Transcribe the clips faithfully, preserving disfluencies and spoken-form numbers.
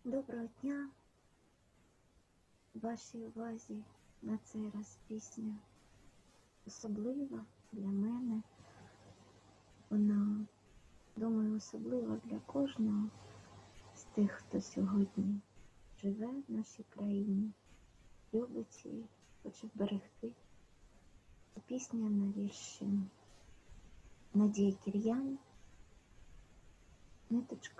Доброго дня! Вашій увазі на цей раз пісня особлива для мене. Вона, думаю, особлива для кожного з тих, хто сьогодні живе в нашій країні, любить її, хоче берегти. Пісня на вірші Надії Кір'ян «Ниточка».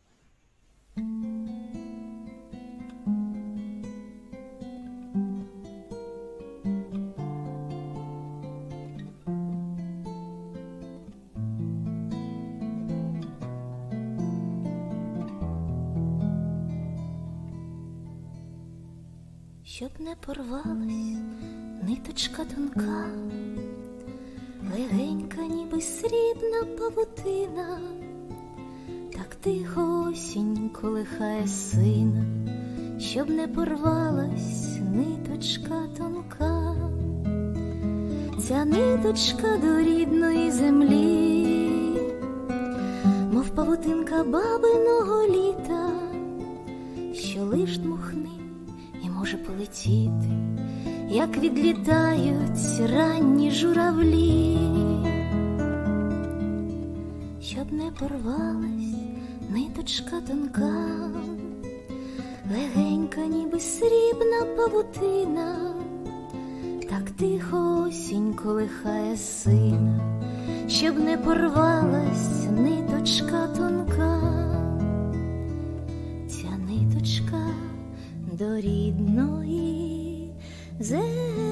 Щоб не порвалась ниточка тонка, легенька, ніби срібна павутина, так тихо осінь колихає сина. Щоб не порвалась ниточка тонка, ця ниточка до рідної землі, мов павутинка бабиного літа, що лиш дмухни і може полетіти, як відлітають ранні журавлі. Щоб не порвалась ниточка тонка, легенька, ніби срібна павутина, так тихо осінь колихає сина. Щоб не порвалась ниточка тонка, ця ниточка до рідної землі.